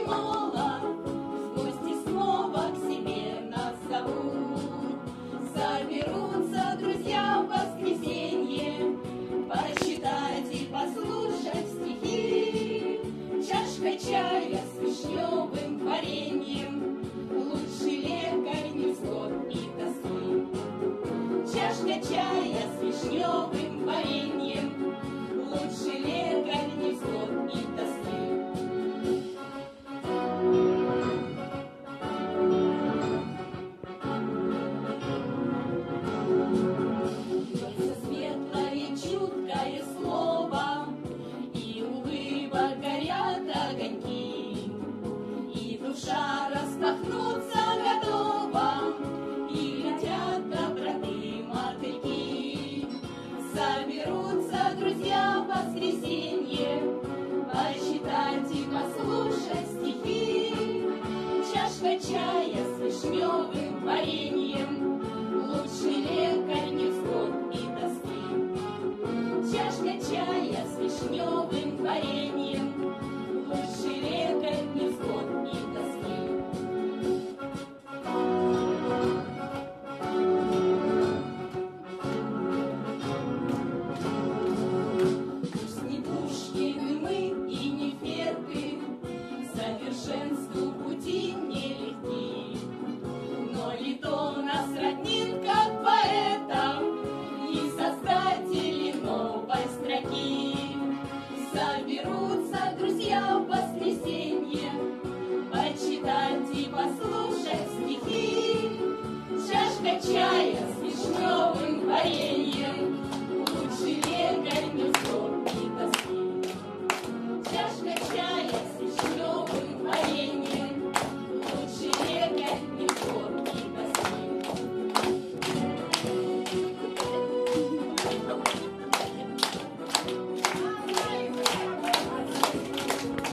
перемола, в гости снова к себе нас зовут. Соберутся друзья в воскресенье почитать и послушать стихи. Чашка чая с вишневым вареньем лучший лекарь невзгод и тоски. Чашка чая с вишневым вареньем лучший лекарь невзгод и тоски. Дается светлое, чуткое слово, и улыбок горят огоньки, и душа распахнуться готова, и летят доброты мотыльки. Соберутся друзья в воскресенье почитать и послушать стихи. Чашка чая с вишневым вареньем лучший лекарь невзгод и тоски. Чашка чая с вишневым вареньем лучший лекарь невзгод и тоски. Пусть не Пушкины мы и не Феты, совершенству пути нелегки, но лито нас роднит, как поэтов и создателей новой строки. Соберутся друзья в воскресенье почитать и послушать стихи. Чашка чая с вишневым вареньем